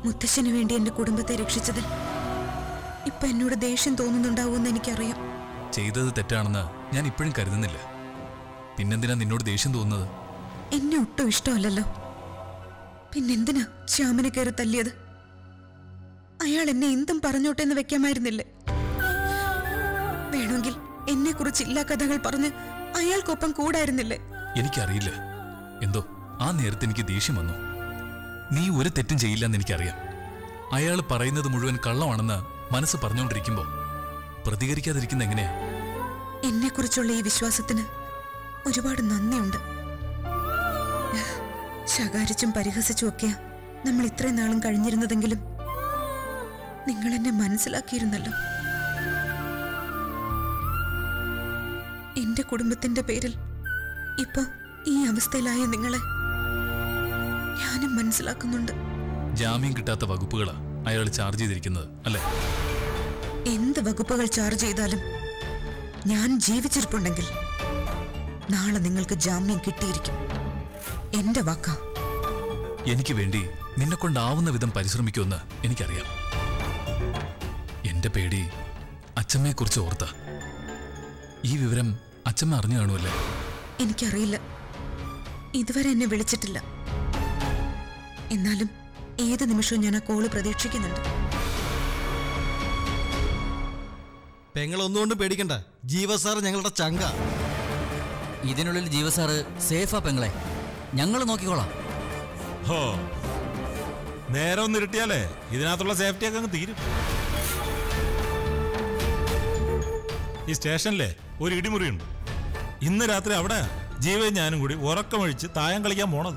മുത്തശ്ശന് വേണ്ടി എന്റെ കുടുംബത്തെ രക്ഷിച്ചതിൽ ഇപ്പൊ എന്നോട് ദേഷ്യം തോന്നുന്നുണ്ടാവുമെന്ന് എനിക്കറിയാം. ചെയ്തത് തെറ്റാണെന്ന് ഞാൻ ഇപ്പോഴും കരുതുന്നില്ല. പിന്നെന്തിനാ നിന്നോട് ദേഷ്യം തോന്നുന്നത്? എന്നെ ഒട്ടും ഇഷ്ടമല്ലല്ലോ. പിന്നെന്തിനാ ശ്യാമിനെ കയറി തല്ലിയത്? അയാൾ എന്നെ എന്തും പറഞ്ഞോട്ടെ എന്ന് വെക്കാമായിരുന്നില്ലേ? വേണമെങ്കിൽ എന്നെ കുറിച്ച് ഇല്ലാ കഥകൾ പറഞ്ഞ് അയാൾക്കൊപ്പം കൂടായിരുന്നില്ലേ? എനിക്കറിയില്ല, എന്തോ ആ നേരത്തെ എനിക്ക് ദേഷ്യം വന്നു. നീ ഒരു തെറ്റും ചെയ്യില്ലെന്ന് എനിക്കറിയാം. അയാൾ പറയുന്നത് മുഴുവൻ കള്ളമാണെന്ന് മനസ്സ് പറഞ്ഞുകൊണ്ടിരിക്കുമ്പോ പ്രതികരിക്കാതിരിക്കുന്ന എങ്ങനെയാ? എന്നെ കുറിച്ചുള്ള ഈ വിശ്വാസത്തിന് ഒരുപാട് നന്ദിയുണ്ട്. ശകാരിച്ചും പരിഹസിച്ചും ഒക്കെയാ നമ്മൾ ഇത്രയും നാളും കഴിഞ്ഞിരുന്നതെങ്കിലും നിങ്ങൾ എന്നെ മനസ്സിലാക്കിയിരുന്നല്ലോ. എന്റെ കുടുംബത്തിന്റെ പേരിൽ ഇപ്പൊ ഈ അവസ്ഥയിലായ നിങ്ങളെ ഞാനും മനസ്സിലാക്കുന്നുണ്ട്. ജാമ്യം കിട്ടാത്ത വകുപ്പുകളാ അയാൾ ചാർജ് ചെയ്തിരിക്കുന്നത് അല്ലേ? എന്ത് വകുപ്പുകൾ ചാർജ് ചെയ്താലും ഞാൻ ജീവിച്ചിരിപ്പുണ്ടെങ്കിൽ നാളെ നിങ്ങൾക്ക് ജാമ്യം കിട്ടിയിരിക്കും. എന്റെ വാക്കാ. എനിക്ക് വേണ്ടി നിന്നെ കൊണ്ടാവുന്ന വിധം പരിശ്രമിക്കുമെന്ന് എനിക്കറിയാം. എന്റെ പേടി അച്ഛമ്മയെക്കുറിച്ച് ഓർത്ത. ഈ വിവരം അച്ഛമ്മ അറിഞ്ഞു കാണുമല്ലേ? എനിക്കറിയില്ല, ഇതുവരെ എന്നെ വിളിച്ചിട്ടില്ല. എന്നാലും ഏത് നിമിഷവും ഞാൻ ആ കോള് പ്രതീക്ഷിക്കുന്നുണ്ട്. പെങ്ങളൊന്നുകൊണ്ടും പേടിക്കണ്ട, ജീവസാറ് ഞങ്ങളുടെ ചങ്ക. ഇതിനുള്ളിൽ ജീവസാറ് സേഫാ പെങ്ങളെ, ഞങ്ങൾ നോക്കിക്കോളാം. ഹോ, നേരം ഒന്ന് ഇരുട്ടിയാലേ ഇതിനകത്തുള്ള സേഫ്റ്റി ഒക്കെ അങ്ങ് തീരും. ഈ സ്റ്റേഷനിലെ ഒരു ഇടിമുറിയുണ്ട്. ഇന്ന് രാത്രി അവിടെ ജീവയും ഞാനും കൂടി ഉറക്കമൊഴിച്ച് തായം കളിക്കാൻ പോണത്.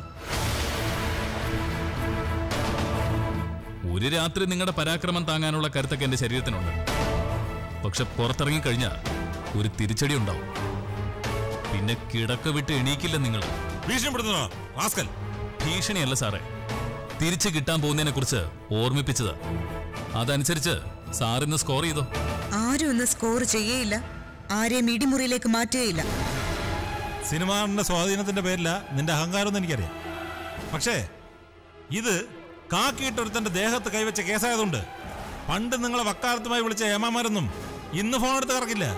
ഒരു രാത്രി നിങ്ങളുടെ പരാക്രമം താങ്ങാനുള്ള കരുത്തൊക്കെ എന്റെ ശരീരത്തിനുണ്ട്. പക്ഷെ പുറത്തിറങ്ങിക്കഴിഞ്ഞാൽ ഒരു തിരിച്ചടി ഉണ്ടാവും. പിന്നെ കിടക്ക വിട്ട് എണീക്കില്ല നിങ്ങൾ. ഭീഷണിപ്പെടുത്തുന്നോ റാസ്കൽ? ഭീഷണിയല്ല സാറേ, തിരിച്ചു കിട്ടാൻ പോകുന്നതിനെ കുറിച്ച് ഓർമ്മിപ്പിച്ചത്. അതനുസരിച്ച് സാറിന്ന് സ്കോർ ചെയ്തോ? ആരും ഇന്ന് സ്കോർ ചെയ്യേയില്ല, ആരെയും ഇടിമുറിയിലേക്ക് മാറ്റുകയില്ല. സിനിമാന്റെ സ്വാധീനത്തിന്റെ പേരില നിന്റെ അഹങ്കാരം എന്ന് എനിക്കറിയാം. പക്ഷേ ഇത് കാക്കിയിട്ടൊരുത്തന്റെ ദേഹത്ത് കൈവച്ച കേസായതുകൊണ്ട് പണ്ട് നിങ്ങളെ വക്കാലത്തുമായി വിളിച്ച ഏമാമാരൊന്നും ഇന്ന് ഫോൺ എടുത്ത് കറക്കില്ല.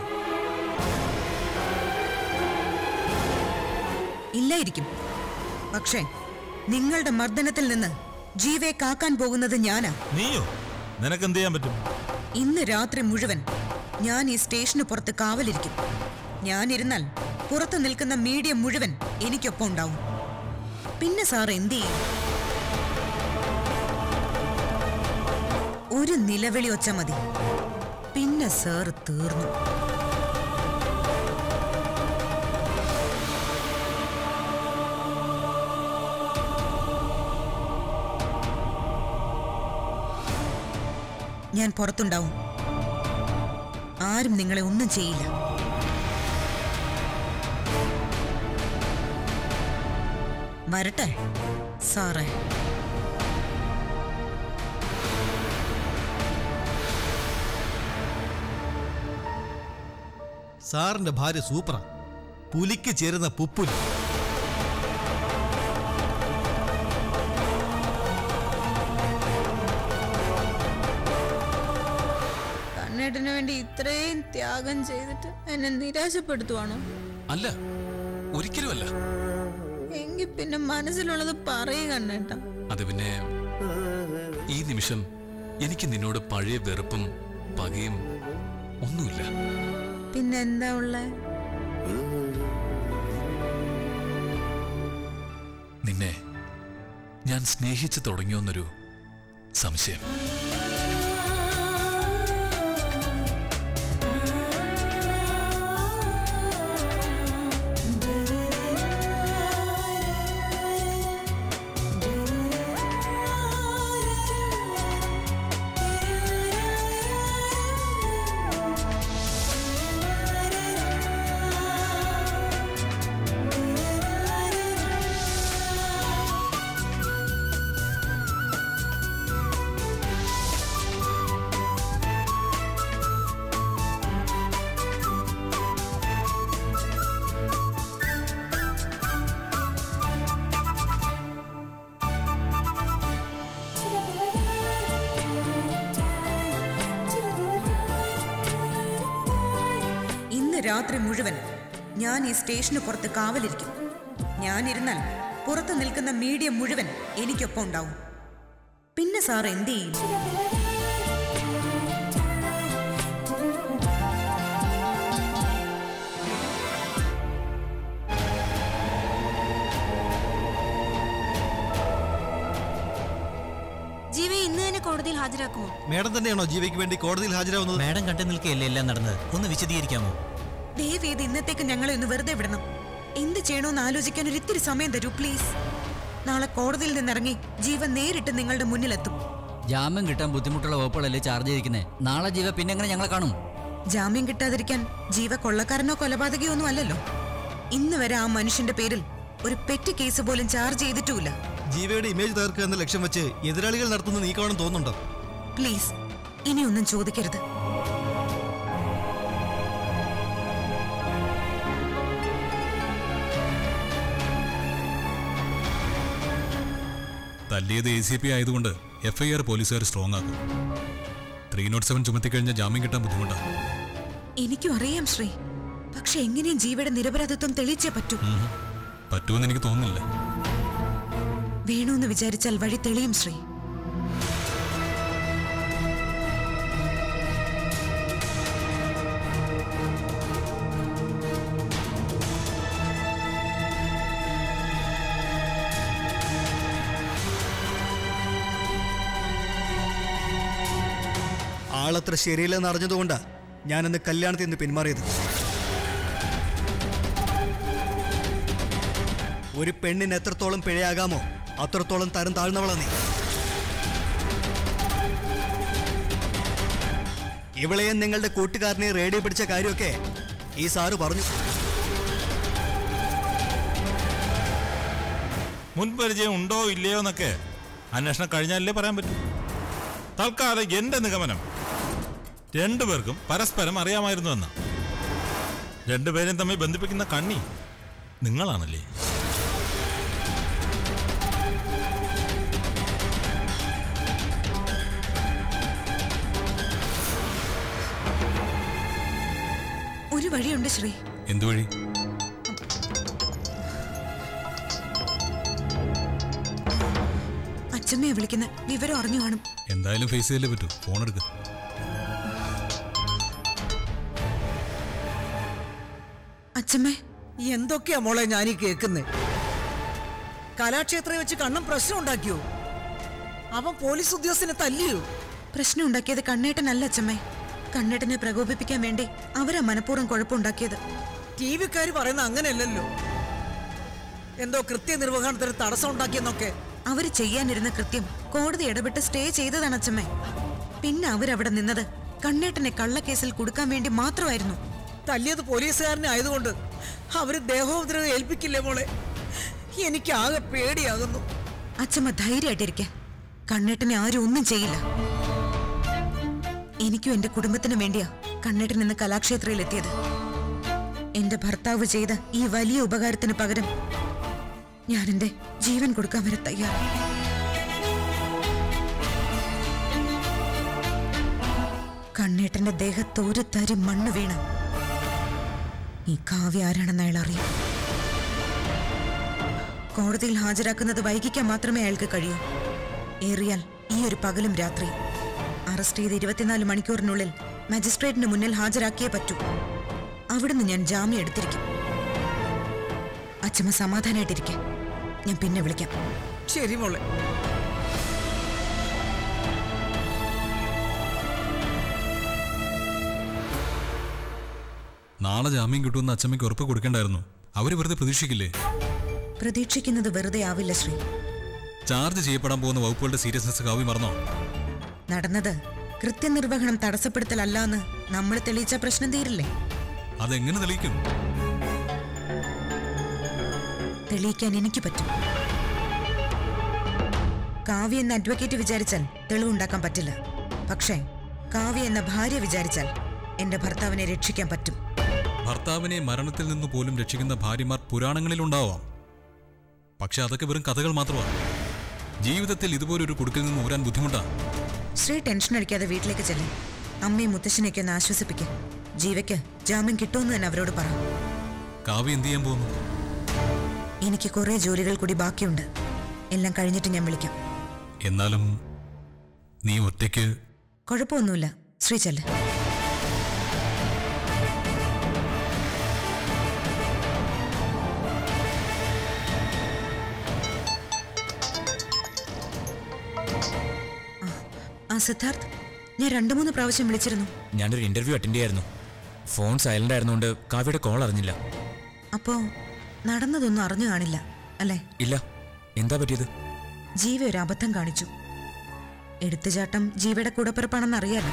ഇല്ലായിരിക്കും. പക്ഷേ നിങ്ങളുടെ മർദ്ദനത്തിൽ നിന്ന് ജീവയെ കാക്കാൻ പോകുന്നത് ഞാനാ. നീയോ? നിനക്ക് എന്ത് ചെയ്യാൻ പറ്റും? ഇന്ന് രാത്രി മുഴുവൻ ഞാൻ ഈ സ്റ്റേഷന് പുറത്ത് കാവലിരിക്കും. ഞാനിരുന്നാൽ പുറത്തു നിൽക്കുന്ന മീഡിയ മുഴുവൻ എനിക്കൊപ്പം ഉണ്ടാവും. പിന്നെ സാർ എന്ത് ചെയ്യും? ഒരു നിലവിളി ഒച്ച മതി, പിന്നെ സാർ തീർന്നു. ഞാൻ പുറത്തുണ്ടാവും. ആരും നിങ്ങളെ ഒന്നും ചെയ്യില്ല. വരട്ടെ സാറേ. സാറിന്റെ ഭാര്യ സൂപ്പറാ, പുലിക്ക് ചേരുന്ന പുപ്പുലി. കണ്ണേട്ടന് വേണ്ടി ഇത്രയും ത്യാഗം ചെയ്തിട്ട് എന്നെ നിരാശപ്പെടുത്തുവാണോ? അല്ല, ഒരിക്കലും അല്ല. എങ്കിൽ പിന്നെ മനസ്സിലുള്ളത് പറയുക കണ്ണേട്ട. അത് പിന്നെ ഈ നിമിഷം എനിക്ക് നിന്നോട് പഴയ വെറുപ്പും പകയും ഒന്നുമില്ല. പിന്നെന്താ ഉള്ളേ? നിന്നെ ഞാൻ സ്നേഹിച്ചു തുടങ്ങിയോന്നൊരു സംശയം. ഇന്ന് രാത്രി മുഴുവൻ ഞാൻ ഈ സ്റ്റേഷന് പുറത്ത് കാവലിരിക്കും. ഞാനിരുന്നാൽ പുറത്ത് നിൽക്കുന്ന മീഡിയ മുഴുവൻ എനിക്കൊപ്പം ഉണ്ടാവും. പിന്നെ സാർ എന്ത് ചെയ്യും? ജീവയെ ഇന്ന് തന്നെ കോടതിയിൽ ഹാജരാക്കുമോ? മേഡം തന്നെയാണോ ജീവയ്ക്ക് വേണ്ടി കോടതിയിൽ ഹാജരാവുന്നത്? മാഡം കണ്ടു നിൽക്കുകയല്ലേ എല്ലാം നടന്നത്? ഒന്ന് വിശദീകരിക്കാമോ? ദയവേത് ഇന്നത്തേക്ക് ഞങ്ങളെ ഒന്ന് വെറുതെ വിടണം. എന്ത് ചെയ്യണമെന്ന് ആലോചിക്കാൻ ഒരു ഇത്തിരി സമയം തരൂ പ്ലീസ്. നാളെ കോടതിയിൽ നിന്നിറങ്ങി ജീവ നേരിട്ട് നിങ്ങളുടെ മുന്നിലെത്തും. ജാമ്യം കിട്ടാൻ ബുദ്ധിമുട്ടുള്ള വകുപ്പുകളല്ലേ ചാർജ് ചെയ്തിരിക്കുന്നത്? നാളെ ജീവ പിന്നെ എങ്ങനെ ഞങ്ങളെ കാണും? ജാമ്യം കിട്ടാതിരിക്കാൻ ജീവ കൊള്ളക്കാരനോ കൊലപാതകയോ ഒന്നും അല്ലല്ലോ. ഇന്ന് വരെ ആ മനുഷ്യന്റെ പേരിൽ ഒരു പെറ്റി കേസ് പോലും ചാർജ് ചെയ്തിട്ടുമില്ല. ജീവയുടെ ഇമേജ് തകർക്കുക എന്ന ലക്ഷ്യം വെച്ച് എതിരാളികൾ നടത്തുന്ന നീക്കമാണെന്ന് തോന്നുന്നുണ്ടോ? പ്ലീസ് ഇനിയൊന്നും ചോദിക്കരുത്. തല്ലിയത് ACP ആയതുകൊണ്ട് FIR പോലീസുകാർ സ്ട്രോങ് ആക്കും. 307 ചുമത്തിക്കഴിഞ്ഞ ജാമ്യം കിട്ടാൻ ബുദ്ധിമുട്ടാണ്. എനിക്കും അറിയാം ശ്രീ. പക്ഷെ എങ്ങനെയും ജീവയുടെ നിരപരാധിത്വം തെളിയിച്ചേ പറ്റൂ. പറ്റുമെന്ന് എനിക്ക് തോന്നുന്നില്ല. വേണമെന്ന് വിചാരിച്ചാൽ വഴി തെളിയും ശ്രീ. ആളത്ര ശരിയില്ലെന്ന് അറിഞ്ഞതുകൊണ്ടാ ഞാനിന്ന് കല്യാണത്തിൽ നിന്ന് പിന്മാറിയത്. ഒരു പെണ്ണിന് എത്രത്തോളം പിഴയാകാമോ അത്രത്തോളം തരം താഴ്ന്നവളാ നീ. ഇവളെയും നിങ്ങളുടെ കൂട്ടുകാരനെ റേഡിയോ പിടിച്ച കാര്യമൊക്കെ ഈ സാറ് പറഞ്ഞു. മുൻപരിചയം ഉണ്ടോ ഇല്ലയോ എന്നൊക്കെ അന്വേഷണം കഴിഞ്ഞാലേ പറയാൻ പറ്റും. തൽക്കാലം എന്റെ നിഗമനം രണ്ടുപേർക്കും പരസ്പരം അറിയാമായിരുന്നു എന്ന. രണ്ടുപേരും തമ്മിൽ ബന്ധിപ്പിക്കുന്ന കണ്ണി നിങ്ങളാണല്ലേ? ഒരു വഴിയുണ്ട് ശ്രീ. എന്തു വഴി? അച്ഛമ്മയെ വിളിക്കുന്ന വിവരം അറിഞ്ഞു കാണും. എന്തായാലും ഫേസ് ചെയ്തല്ലേ പറ്റൂ. ഫോൺ എടുക്ക. അച്ഛമ്മേ, എന്തൊക്കെയാ മോളെ ഞാനീ കേൾക്കുന്നേ? കലാക്ഷേത്രം വെച്ച് കണ്ണൻ പ്രശ്നം ഉണ്ടാക്കിയോ? അവൻ പോലീസ് ഉദ്യോഗസ്ഥനെ തല്ലിയോ? പ്രശ്നം ഉണ്ടാക്കിയത് കണ്ണേട്ടനല്ല അച്ഛമ്മേ. കണ്ണേട്ടനെ പ്രകോപിപ്പിക്കാൻ വേണ്ടി അവരാ മനഃപൂർവ്വം കുഴപ്പമുണ്ടാക്കിയത്. ടി വിക്കാര് പറയുന്ന അങ്ങനെയല്ലല്ലോ. എന്തോ കൃത്യനിർവഹണത്തിന് തടസ്സം ഉണ്ടാക്കിയെന്നൊക്കെ. അവര് ചെയ്യാനിരുന്ന കൃത്യം കോടതി ഇടപെട്ട് സ്റ്റേ ചെയ്തതാണ് അച്ഛമ്മേ. പിന്നെ അവരവിടെ നിന്നത് കണ്ണേട്ടനെ കള്ളക്കേസിൽ കൊടുക്കാൻ വേണ്ടി മാത്രമായിരുന്നു. തല്ലിയത് പോലീസുകാരനെ ആയതുകൊണ്ട് അവര് ദേഹോപദ്രവം ഏൽപ്പിക്കില്ലേ മോളെ? എനിക്ക് ആകെ പേടിയാകുന്നു. അച്ഛമ്മ ധൈര്യമായിട്ടിരിക്കെ. കണ്ണേട്ടനെ ആരും ഒന്നും ചെയ്യില്ല. എനിക്കും എന്റെ കുടുംബത്തിനും വേണ്ടിയാ കണ്ണേട്ടൻ ഇന്ന് കലാക്ഷേത്രയിൽ എത്തിയത്. എന്റെ ഭർത്താവ് ചെയ്ത ഈ വലിയ ഉപകാരത്തിന് പകരം ഞാൻ എന്റെ ജീവൻ കൊടുക്കാൻ വരെ തയ്യാർ. കണ്ണേട്ടന്റെ ദേഹത്ത് ഒരു തരി മണ്ണ് വീണ് ഈ കാവ്യ ആരാണെന്ന് അയാൾ അറിയും. കോടതിയിൽ ഹാജരാക്കുന്നത് വൈകിക്കാൻ മാത്രമേ അയാൾക്ക് കഴിയൂ. ഏറിയാൽ ഈ ഒരു പകലും രാത്രി. അറസ്റ്റ് ചെയ്ത് 24 മണിക്കൂറിനുള്ളിൽ മജിസ്ട്രേറ്റിന് മുന്നിൽ ഹാജരാക്കിയേ പറ്റൂ. അവിടുന്ന് ഞാൻ ജാമ്യം എടുത്തിരിക്കും. അച്ഛമ്മ സമാധാനായിട്ടിരിക്കെ. ഞാൻ പിന്നെ വിളിക്കാം. ശരി മോളെ. നാളെ ജാമ്യം കിട്ടുമെന്ന് അച്ഛമ്മയ്ക്ക് ഉറപ്പ് കൊടുക്കേണ്ടായിരുന്നു. അവര് വെറുതെ പ്രതീക്ഷിക്കില്ലേ? പ്രതീക്ഷിക്കുന്നത് വെറുതെ ആവില്ല ശ്രീ. ചാർജ് ചെയ്യപ്പെടാൻ പോകുന്ന വകുപ്പുകളുടെ സീരിയസ്നെസ് കാവ്യ മറന്നോ? നടന്നത് കൃത്യനിർവഹണം തടസ്സപ്പെടുത്തലല്ല എന്ന് നമ്മൾ തെളിയിച്ച പ്രശ്നം തീരില്ലേ? അതെങ്ങനെ തെളിയിക്കും? തെളിയിക്കാൻ എനിക്ക് പറ്റും. കാവ്യ എന്ന അഡ്വക്കേറ്റ് വിചാരിച്ചാൽ തെളിവുണ്ടാക്കാൻ പറ്റില്ല. പക്ഷേ കാവ്യ എന്ന ഭാര്യ വിചാരിച്ചാൽ എന്റെ ഭർത്താവിനെ രക്ഷിക്കാൻ പറ്റും. ഭർത്താവിനെ മരണത്തിൽ നിന്ന് പോലും രക്ഷിക്കുന്ന ഭാര്യമാർ പുരാണങ്ങളിലുണ്ടാവാം. പക്ഷെ അതൊക്കെ വെറും കഥകൾ മാത്രമാണ്. ജീവിതത്തിൽ ഇതുപോലൊരു കുടുക്കിൽ നിന്ന് ഊരാൻ ബുദ്ധിമുട്ടാണ്. ശ്രീ ടെൻഷൻ അടിക്കാതെ വീട്ടിലേക്ക് ചെല്ലും. അമ്മയും മുത്തശ്ശനെയൊക്കെ ഒന്ന് ആശ്വസിപ്പിക്കും. ജീവയ്ക്ക് ജാമ്യം കിട്ടുമെന്ന് തന്നെ അവരോട് പറ. കാവ്യ എന്ത് ചെയ്യാൻ പോകുന്നു? എനിക്ക് കുറെ ജോലികൾ കൂടി ബാക്കിയുണ്ട്. എല്ലാം കഴിഞ്ഞിട്ട് ഞാൻ വിളിക്കാം. എന്നാലും നീ ഒറ്റയ്ക്ക്? കുഴപ്പമൊന്നുമില്ല, ശ്രീ ചെല്ല്. സിദ്ധാർത്ഥ്, ഞാൻ 2-3 പ്രാവശ്യം വിളിച്ചിരുന്നു. ഞാനൊരു ഇന്റർവ്യൂ അറ്റൻഡ് ചെയ്യായിരുന്നു. ഫോൺ സൈലന്റ് ആയിരുന്നുകൊണ്ട് കാവ്യയുടെ കോൾ അറിഞ്ഞില്ല. അപ്പോ നടന്നതൊന്നും അറിഞ്ഞു കാണില്ല അല്ലേ? ഇല്ല. എന്താ പറ്റിയത്? ജീവ ഒരു അബദ്ധം കാണിച്ചു. എടുത്തുചാട്ടം ജീവയുടെ കൂടപ്പിറപ്പാണെന്ന് അറിയാലോ.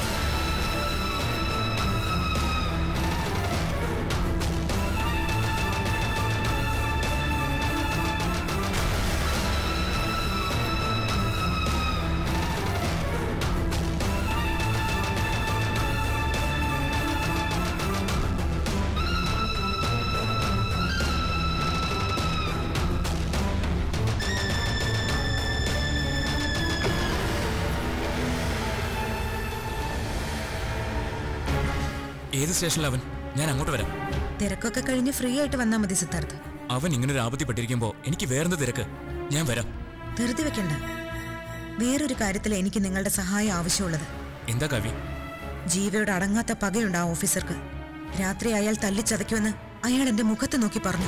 ഏത് സ്റ്റേഷനിൽ അവൻ? ഞാൻ അങ്ങോട്ട് വരാം. തിരക്കൊക്കെ കഴിഞ്ഞ് ഫ്രീ ആയിട്ട് വന്നാൽ മതി സിദ്ധാർത്ഥ്. അവൻ ഇങ്ങനൊരു ആപത്തിപ്പെട്ടിരിക്കുമ്പോ എനിക്ക് വേറെന്ത് തിരക്ക്? ഞാൻ വരാം. ധൃതി വെക്കണ്ട. വേറൊരു കാര്യത്തിൽ എനിക്ക് നിങ്ങളുടെ സഹായം ആവശ്യമുള്ളത്. എന്താ കാവ്യ? ജീവയുടെ അടങ്ങാത്ത പകയുണ്ട് ആ ഓഫീസർക്ക്. രാത്രി അയാൾ തല്ലിച്ചതയ്ക്കുമെന്ന് അയാൾ എന്റെ മുഖത്ത് നോക്കി പറഞ്ഞു.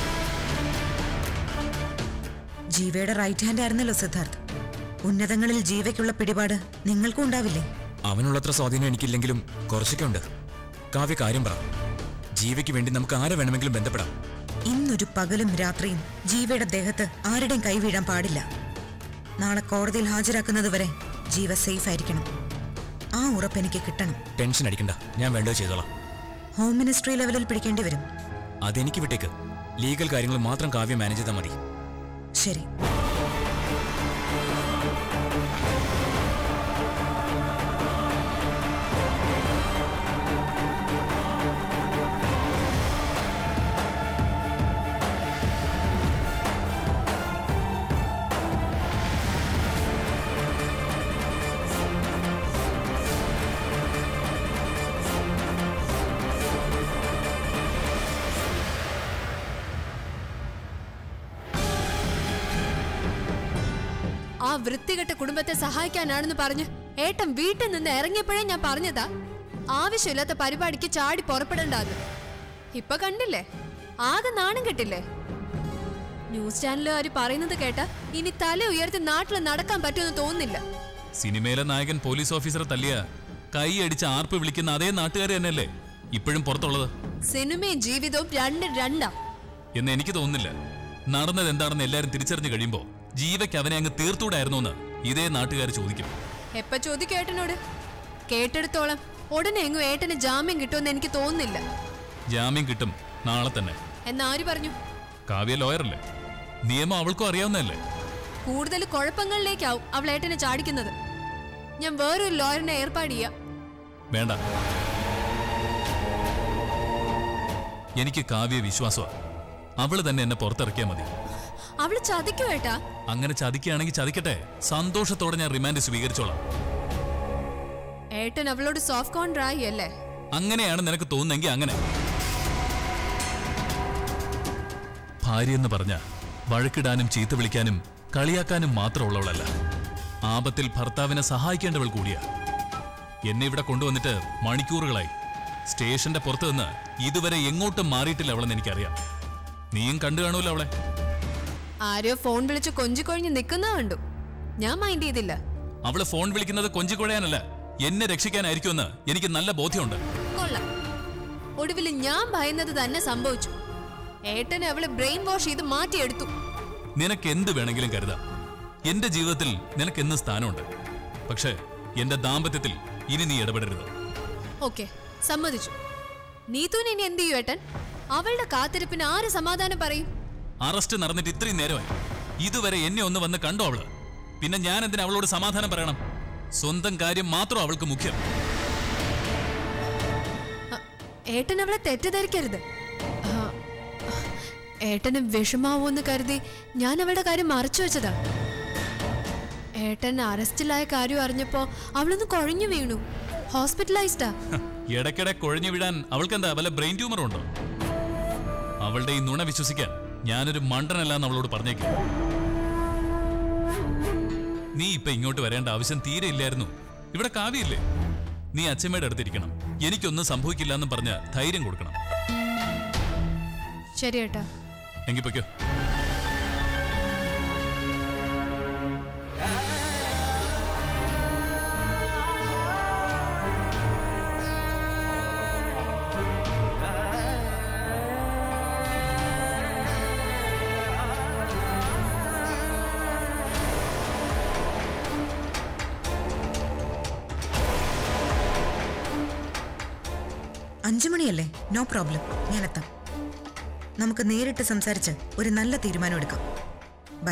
ജീവയുടെ റൈറ്റ് ഹാൻഡ് ആയിരുന്നല്ലോ സിദ്ധാർത്ഥ്. ഉന്നതങ്ങളിൽ ജീവയ്ക്കുള്ള പിടിപാട് നിങ്ങൾക്കും ഉണ്ടാവില്ലേ? അവനുള്ളത്ര സ്വാധീനം എനിക്കില്ലെങ്കിലും കുറച്ചൊക്കെ ഉണ്ട്. കാവ്യ കാര്യം പറ. ജീവയ്ക്ക് വേണ്ടി നമുക്ക് ആരെ വേണമെങ്കിലും ബന്ധപ്പെടാം. ഇന്നൊരു പകലും രാത്രിയും ജീവയുടെ ദേഹത്ത് ആരുടെയും കൈവീഴാൻ പാടില്ല. നാളെ കോടതിയിൽ ഹാജരാക്കുന്നത് വരെ ജീവ സേഫ് ആയിരിക്കണം. ആ ഉറപ്പ് എനിക്ക് കിട്ടണം. ടെൻഷൻ അടിക്കണ്ട, ഞാൻ വേണ്ടത് ചെയ്തോളാം. ഹോം മിനിസ്ട്രി ലെവലിൽ പിടിക്കേണ്ടി വരും. അതെനിക്ക് വിട്ടേക്ക്. ലീഗൽ കാര്യങ്ങൾ മാത്രം കാവ്യ മാനേജ് ചെയ്താൽ മതി. ശരി. ആ വൃത്തികെട്ട കുടുംബത്തെ സഹായിക്കാനാണെന്ന് പറഞ്ഞ് ഏട്ടൻ വീട്ടിൽ നിന്ന് ഇറങ്ങിയപ്പോഴേ ഞാൻ പറഞ്ഞതാ ആവശ്യമില്ലാത്ത പരിപാടിക്ക് ചാടി പുറപ്പെടണ്ടാന്ന്. ഇപ്പൊ കണ്ടില്ലേ, ആകെ നാണം കെട്ടില്ലേ? ന്യൂസ് ചാനലുകാര് പറയുന്നത് കേട്ട ഇനി തല ഉയർത്തി നാട്ടിൽ നടക്കാൻ പറ്റുമെന്ന് തോന്നുന്നില്ല. സിനിമയിലെ നായകൻ പോലീസ് ഓഫീസറെ തല്ലിയ കൈ അടിച്ച് ആർപ്പ് വിളിക്കുന്ന അതേ നാട്ടുകാർ തന്നെയല്ലേ ഇപ്പോഴും പുറത്തുള്ളത്? സിനിമയും ജീവിതവും രണ്ടും രണ്ടാ എന്ന് എനിക്ക് തോന്നുന്നില്ല. നടന്നത് എന്താണെന്ന് എല്ലാരും തിരിച്ചറിഞ്ഞു കഴിയുമ്പോ ജീവയ്ക്ക് അവനെ അങ്ങ് തീർത്തൂടായിരുന്നു എന്ന് ഇതേ നാട്ടുകാർ ചോദിക്കും. എപ്പ ചോദിക്കും ഏട്ടനോട്? കേട്ടെടുത്തോളം ഉടനെ എങ്ങും ഏട്ടന് ജാമ്യം കിട്ടുമെന്ന് എനിക്ക് തോന്നുന്നില്ല. ജാമ്യം കിട്ടും നാളെ തന്നെ. എന്നാര് പറഞ്ഞു? കാവ്യ ലോയറല്ലേ, നിയമം അവൾക്കും അറിയാവുന്നതല്ലേ. കൂടുതൽ കുഴപ്പങ്ങളിലേക്കാവും അവൾ ഏട്ടനെ ചാടിക്കുന്നത്. ഞാൻ വേറൊരു ലോയറിനെ ഏർപ്പാട് ചെയ്യാം. വേണ്ട, എനിക്ക് കാവ്യ വിശ്വാസമാണ്. അവള് തന്നെ എന്നെ പുറത്തിറക്കിയാ മതി. അവള് ചതിക്കോ ഏട്ടാ? അങ്ങനെ ചതിക്കുകയാണെങ്കിൽ ചതിക്കട്ടെ, സന്തോഷത്തോടെ ഞാൻ റിമാൻഡ് സ്വീകരിച്ചോളാം. ഏട്ടൻ അവളോട് സോഫ്റ്റ് കോർണർ ആയി അല്ലേ? അങ്ങനെയാണ് നിനക്ക് തോന്നുന്നെങ്കിൽ അങ്ങനെ. ഭാര്യ എന്ന് പറഞ്ഞ വഴക്കിടാനും ചീത്ത വിളിക്കാനും കളിയാക്കാനും മാത്രമുള്ളവളല്ല. ആപത്തിൽ ഭർത്താവിനെ സഹായിക്കേണ്ടവൾ കൂടിയാ. എന്നെ ഇവിടെ കൊണ്ടുവന്നിട്ട് മണിക്കൂറുകളായി. സ്റ്റേഷന്റെ പുറത്ത് നിന്ന് ഇതുവരെ എങ്ങോട്ടും മാറിയിട്ടില്ല അവളെന്ന് എനിക്കറിയാം. നീയും കണ്ടു കാണൂല്ലോ അവളെ. ആരോ ഫോൺ വിളിച്ച് കൊഞ്ചിക്കൊഴിഞ്ഞ് നിൽക്കുന്ന കണ്ടു. ഞാൻ മൈൻഡ് ചെയ്തില്ല. അവള് ഫോൺ വിളിക്കുന്നത് കൊഞ്ചിക്കൊഴയാനല്ല, എന്നെ രക്ഷിക്കാനായിരിക്കുമെന്ന് എനിക്ക് നല്ല ബോധ്യമുണ്ട്. കൊള്ളാം. ഒടുവിൽ ഞാൻ ഭയന്നത് തന്നെ സംഭവിച്ചു. ഏട്ടനെ അവളെ ബ്രെയിൻ വാഷ് ചെയ്ത് മാറ്റിയെടുത്തു. നിനക്ക് എന്ത് വേണമെങ്കിലും കരുതാം. എന്റെ ജീവിതത്തിൽ നിനക്ക് എന്ന് സ്ഥാനമുണ്ട്. പക്ഷേ എന്റെ ദാമ്പത്യത്തിൽ ഇനി നീ ഇടപെടരുത്. ഓക്കെ, സമ്മതിച്ചു. നീതുവിന് ഇനി എന്ത് ചെയ്യും ഏട്ടൻ? അവളുടെ കാത്തിരിപ്പിന് ആര് സമാധാനം പറയും? അറസ്റ്റ് നടന്നിട്ട് ഇത്രയും നേരമായി. ഇതുവരെ എന്നെ ഒന്ന് വന്ന് കണ്ടോ അവള്? പിന്നെ ഞാൻ എന്തിനാ അവളോട് സമാധാനം പറയണം? സ്വന്തം കാര്യം മാത്രം അവൾക്ക് മുഖ്യം. ഏട്ടൻ അവളെ തെറ്റിദ്ധരിക്കരുത്. ഏട്ടന് വിഷമാവൂന്ന് കരുതി ഞാൻ അവളുടെ കാര്യം മറച്ചു വെച്ചതാ. ഏട്ടൻ അറസ്റ്റിലായ കാര്യം അറിഞ്ഞപ്പോ അവളൊന്ന് കുഴഞ്ഞു വീണു. ഹോസ്പിറ്റലൈസ്ഡാ. ഇടയ്ക്കിടെ കുഴഞ്ഞു വീഴാൻ അവൾക്കെന്താ വല്ല ബ്രെയിൻ ട്യൂമർ ഉണ്ടോ? അവളുടെ ഈ നുണ വിശ്വസിക്കാൻ ഞാനൊരു മണ്ടനല്ലാന്ന് അവളോട് പറഞ്ഞേക്കും. നീ ഇപ്പൊ ഇങ്ങോട്ട് വരേണ്ട ആവശ്യം തീരെ ഇല്ലായിരുന്നു. ഇവിടെ കാവ്യയില്ലേ? നീ അച്ഛമ്മയുടെ അടുത്തിരിക്കണം. എനിക്കൊന്നും സംഭവിക്കില്ല എന്ന് പറഞ്ഞ് ധൈര്യം കൊടുക്കണം. ശരി ഏട്ടാ. എങ്കിൽ പൊയ്ക്കോ. അഞ്ചുമണിയല്ലേ? നോ പ്രോബ്ലം, ഞാനെത്താം. നമുക്ക് നേരിട്ട് സംസാരിച്ച് ഒരു നല്ല തീരുമാനം എടുക്കാം. ബൈ.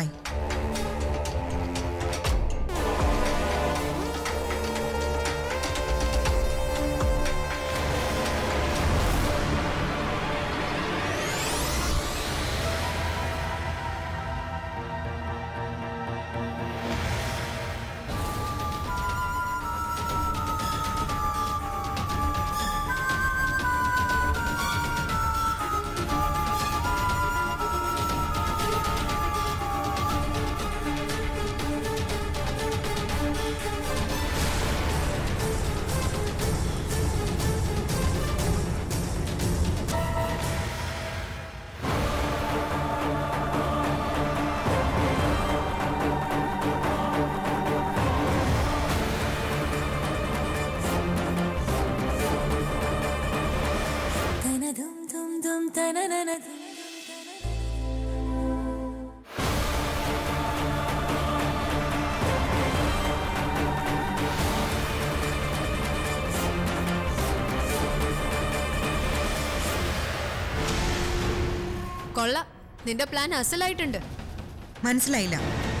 കൊള്ള, നിന്റെ പ്ലാൻ അസലായിട്ടുണ്ട്. മനസ്സിലായില്ല.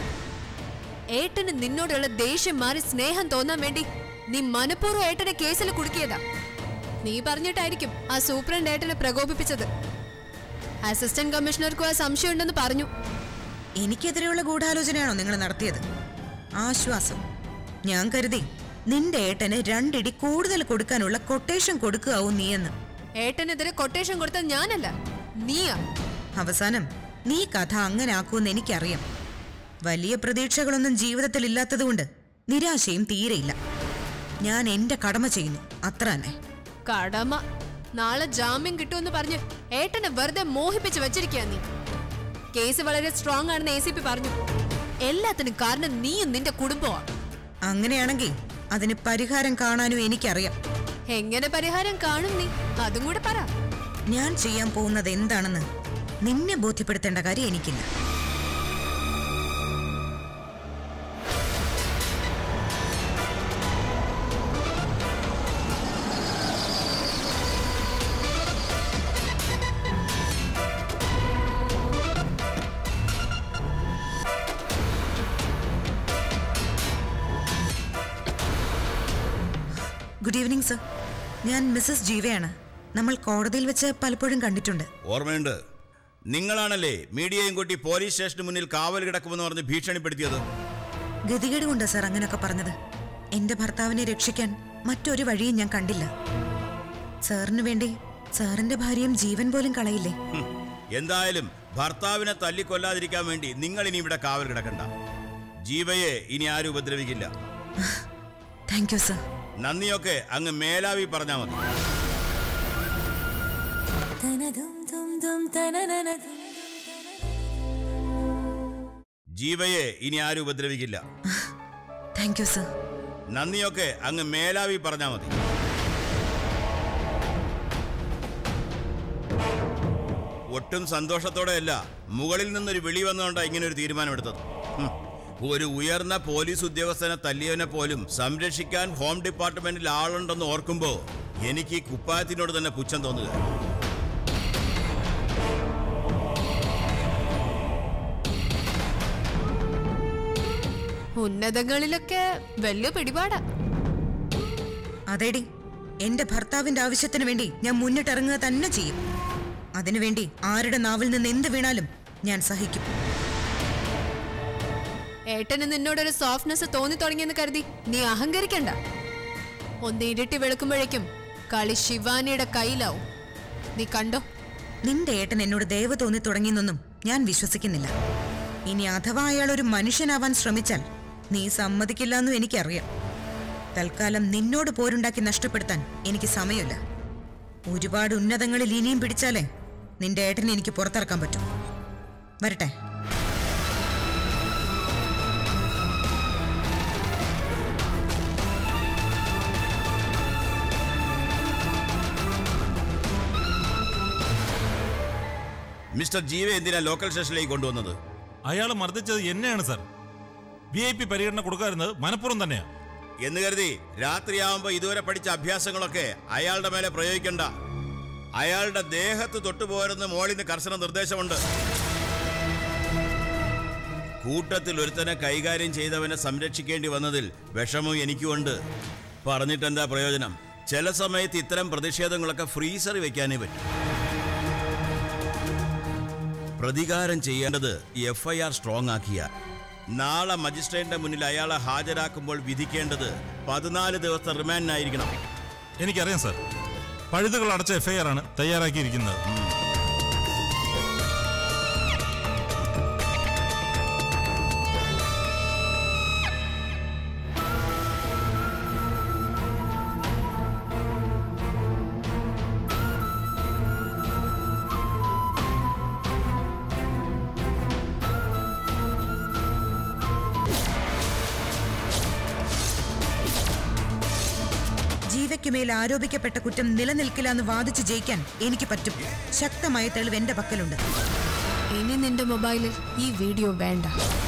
ഏട്ടന് നിന്നോടുള്ള ദേഷ്യം മാറി സ്നേഹം തോന്നാൻ വേണ്ടി നീ മനഃപൂർവ്വം ഏട്ടനെ കേസിൽ കുടുക്കിയതാ. നീ പറഞ്ഞിട്ടായിരിക്കും ആ സൂപ്രണ്ട് ഏട്ടനെ പ്രകോപിപ്പിച്ചത്. അസിസ്റ്റന്റ് കമ്മീഷണർക്കും ആ സംശയം ഉണ്ടെന്ന് പറഞ്ഞു. എനിക്കെതിരെയുള്ള ഗൂഢാലോചനയാണോ നിങ്ങൾ നടത്തിയത്? ആശ്വാസം. ഞാൻ കരുതി നിന്റെ ഏട്ടന് 2 ഇടി കൂടുതൽ കൊടുക്കാനുള്ള കൊട്ടേഷൻ കൊടുക്കുകയാവും നീയെന്ന്. ഏട്ടനെതിരെ കൊട്ടേഷൻ കൊടുത്തത് ഞാനല്ല, നീയാ. അവസാനം നീ കഥ അങ്ങനെ ആക്കുമെന്ന് എനിക്കറിയാം. വലിയ പ്രതീക്ഷകളൊന്നും ജീവിതത്തിൽ ഇല്ലാത്തതുകൊണ്ട് നിരാശയും തീരെയില്ല. ഞാൻ എന്റെ കടമ ചെയ്യുന്നു, അത്ര തന്നെ. കടമ? നാളെ ജാമ്യം കിട്ടുമെന്ന് പറഞ്ഞ് ഏട്ടനെ വെറുതെ മോഹിപ്പിച്ച് വെച്ചിരിക്കുക നീ. കേസ് വളരെ സ്ട്രോങ് ആണെന്ന് ACP പറഞ്ഞു. എല്ലാത്തിനും കാരണം നീയും നിന്റെ കുടുംബമാ. അങ്ങനെയാണെങ്കിൽ അതിന് പരിഹാരം കാണാനും എനിക്കറിയാം. എങ്ങനെ പരിഹാരം കാണും നീ? അതും കൂടെ പറ. ഞാൻ ചെയ്യാൻ പോകുന്നത് എന്താണെന്ന് നിന്നെ ബോധ്യപ്പെടുത്തേണ്ട കാര്യം എനിക്കില്ല. Good evening sir. ഞാൻ മിസ്സസ് ജീവയാണ്. നമ്മൾ കോടതിയിൽ വെച്ച് പലപ്പോഴും കണ്ടിട്ടുണ്ട്. ഓർമ്മയുണ്ട്. നിങ്ങളാണല്ലേ മീഡിയയും കൂട്ടി പോലീസ് സ്റ്റേഷന് മുന്നിൽ കാവൽ കിടക്കുമെന്ന് പറഞ്ഞ് ഭീഷണിപ്പെടുത്തിയത്? ഗതികേട് കൊണ്ട് സാർ അങ്ങനെയൊക്കെ പറഞ്ഞത്. എന്റെ ഭർത്താവിനെ രക്ഷിക്കാൻ മറ്റൊരു വഴിയും ഞാൻ കണ്ടില്ല. സാറിന് വേണ്ടി സാറിന്റെ ഭാര്യയും ജീവൻ പോലും കളയില്ലേ? എന്തായാലും ഭർത്താവിനെ തല്ലിക്കൊല്ലാതിരിക്കാൻ വേണ്ടി നിങ്ങൾ ഇനി ഇവിടെ കാവൽ കിടക്കണ്ട. ജീവയെ ഇനി ആരും ഉപദ്രവിക്കില്ല. Thank you sir. നന്ദിയൊക്കെ അങ്ങ് മേലാവി പറഞ്ഞാ മതി. ജീവയെ ഇനി ആരും ഉപദ്രവിക്കില്ല. Thank you sir. നന്ദിയൊക്കെ അങ്ങ് മേലാവി പറഞ്ഞാ മതി. ഒട്ടും സന്തോഷത്തോടെയല്ല, മുകളിൽ നിന്നൊരു വിളി വന്നുകൊണ്ടാണ് ഇങ്ങനെ ഒരു തീരുമാനമെടുത്തത്. ഒരു ഉയർന്ന പോലീസ് ഉദ്യോഗസ്ഥനെ തല്ലിയവനെ പോലും സംരക്ഷിക്കാൻ ഹോം ഡിപ്പാർട്ട്മെന്റിൽ ആളുണ്ടെന്ന് ഓർക്കുമ്പോൾ എനിക്ക് ഈ കുപ്പായത്തിനോട് തന്നെ പുച്ഛം തോന്നുക. ഉന്നതങ്ങളിലൊക്കെ വലിയ പിടിപാടാ. അതേടി, എന്റെ ഭർത്താവിന്റെ ആവശ്യത്തിന് വേണ്ടി ഞാൻ മുന്നിട്ടിറങ്ങുക തന്നെ ചെയ്യും. അതിനുവേണ്ടി ആരുടെ നാവിൽ നിന്ന് എന്ത് വീണാലും ഞാൻ സഹിക്കും. ഏട്ടന് നിന്നോടൊരു സോഫ്റ്റ്നെസ് തോന്നി തുടങ്ങിയെന്ന് കരുതി നീ അഹങ്കരിക്കണ്ട. ഒന്ന് ഇരുട്ടി വെളുക്കുമ്പോഴേക്കും കളി ശിവാനിയുടെ കയ്യിലാവും. നീ കണ്ടോ? നിന്റെ ഏട്ടൻ എന്നോട് ദയവ് തോന്നി തുടങ്ങിയെന്നൊന്നും ഞാൻ വിശ്വസിക്കുന്നില്ല. ഇനി അഥവാ അയാൾ ഒരു മനുഷ്യനാവാൻ ശ്രമിച്ചാൽ നീ സമ്മതിക്കില്ല എന്നും എനിക്കറിയാം. തൽക്കാലം നിന്നോട് പോരുണ്ടാക്കി നഷ്ടപ്പെടുത്താൻ എനിക്ക് സമയമില്ല. ഒരുപാട് ഉന്നതങ്ങളിൽ ഇനിയും പിടിച്ചാലേ നിന്റെ ഏട്ടനെ എനിക്ക് പുറത്തിറക്കാൻ പറ്റും. വരട്ടെ. മിസ്റ്റർ ജീവ എന്തിനാ ലോക്കൽ സ്റ്റേഷനിലേക്ക് കൊണ്ടുവന്നത്? അയാൾ മർദ്ദിച്ചത് എന്നെയാണ് സർ. VIP പരിഗണന കൊടുക്കാറുന്നത് മനഃപൂർവ്വം തന്നെയാണ് എന്ന് കരുതി രാത്രിയാവുമ്പോ ഇതുവരെ പഠിച്ച അഭ്യാസങ്ങളൊക്കെ അയാളുടെ മേലെ പ്രയോഗിക്കണ്ട. അയാളുടെ ദേഹത്ത് തൊട്ടുപോരെന്ന് മോളിന്ന് കർശന നിർദ്ദേശമുണ്ട്. കൂട്ടത്തിൽ ഒരുത്തനെ കൈകാര്യം ചെയ്തവനെ സംരക്ഷിക്കേണ്ടി വന്നതിൽ വിഷമവും എനിക്കുമുണ്ട്. പറഞ്ഞിട്ടെന്താ പ്രയോജനം? ചില സമയത്ത് ഇത്തരം പ്രതിഷേധങ്ങളൊക്കെ ഫ്രീസറിൽ വെക്കാനേ പറ്റും. പ്രതികാരം ചെയ്യേണ്ടത് FIR സ്ട്രോങ് ആക്കിയ നാളെ മജിസ്ട്രേറ്റിന്റെ മുന്നിൽ അയാളെ ഹാജരാക്കുമ്പോൾ വിധിക്കേണ്ടത് 14 ദിവസത്തെ റിമാൻഡിനായിരിക്കണം. എനിക്കറിയാം സർ. പഴുതുകൾ അടച്ച FIR ആണ് തയ്യാറാക്കിയിരിക്കുന്നത്. ജീവയ്ക്കുമേൽ ആരോപിക്കപ്പെട്ട കുറ്റം നിലനിൽക്കില്ല എന്ന് വാദിച്ചു ജയിക്കാൻ എനിക്ക് പറ്റും. ശക്തമായ തെളിവ് എന്റെ പക്കലുണ്ട്. ഇനി നിന്റെ മൊബൈലിൽ ഈ വീഡിയോ വേണ്ട.